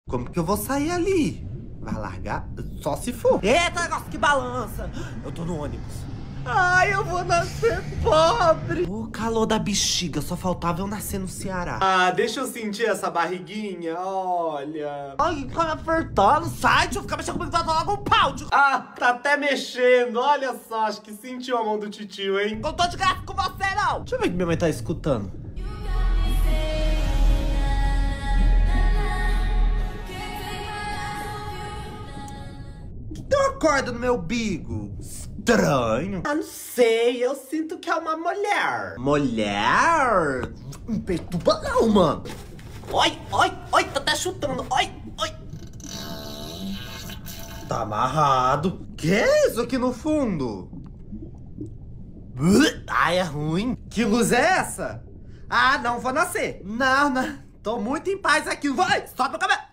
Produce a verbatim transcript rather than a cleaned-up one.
Como que eu vou sair ali? Vai largar? Só se for. Eita, negócio que balança. Eu tô no ônibus. Ai, eu vou nascer pobre. O calor da bexiga, só faltava eu nascer no Ceará. Ah, deixa eu sentir essa barriguinha, olha. Ai, que cara apertando, sai, deixa eu ficar mexendo comigo, dá logo um pau. De... Ah, tá até mexendo, olha só, acho que sentiu a mão do titio, hein? Não tô de graça com você, não. Deixa eu ver que minha mãe tá escutando. Que tem uma corda no meu bigo? Estranho. Ah, não sei, eu sinto que é uma mulher. Mulher? Não perturba não, mano. Oi, oi, oi, tá até chutando. Oi, oi. Tá amarrado. Que é isso aqui no fundo? Ai, é ruim. Que luz é essa? Ah, não vou nascer. Não, não. Tô muito em paz aqui. Vai, sobe o cabelo.